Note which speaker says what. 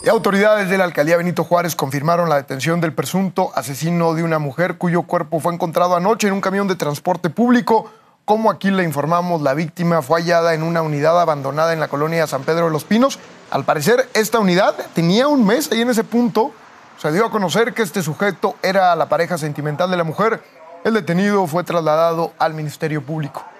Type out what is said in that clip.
Speaker 1: Y autoridades de la alcaldía Benito Juárez confirmaron la detención del presunto asesino de una mujer cuyo cuerpo fue encontrado anoche en un camión de transporte público. Como aquí le informamos, la víctima fue hallada en una unidad abandonada en la colonia San Pedro de los Pinos. Al parecer, esta unidad tenía un mes ahí en ese punto. Se dio a conocer que este sujeto era la pareja sentimental de la mujer. El detenido fue trasladado al Ministerio Público.